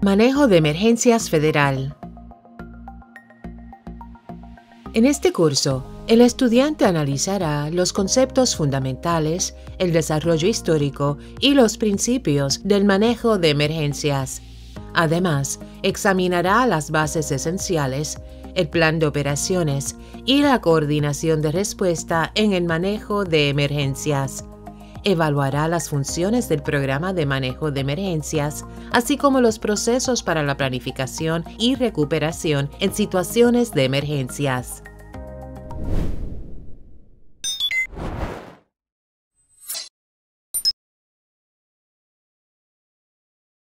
Manejo de emergencias federal. En este curso, el estudiante analizará los conceptos fundamentales, el desarrollo histórico y los principios del manejo de emergencias. Además, examinará las bases esenciales, el plan de operaciones y la coordinación de respuesta en el manejo de emergencias. Evaluará las funciones del programa de manejo de emergencias, así como los procesos para la planificación y recuperación en situaciones de emergencias.